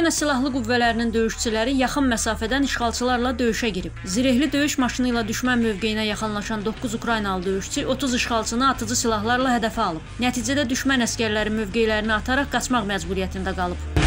Ukrayna Silahlı Qüvvələrinin döyüşçüləri yaxın məsafədən işğalçılarla döyüşə girib. Zirehli döyüş maşını ilə düşmən mövqeyinə yaxınlaşan 9 Ukraynalı döyüşçü 30 işğalçını atıcı silahlarla hədəfə alıb. Nəticədə düşmən əsgərləri mövqeylərini ataraq qaçmaq məcburiyyətində qalıb.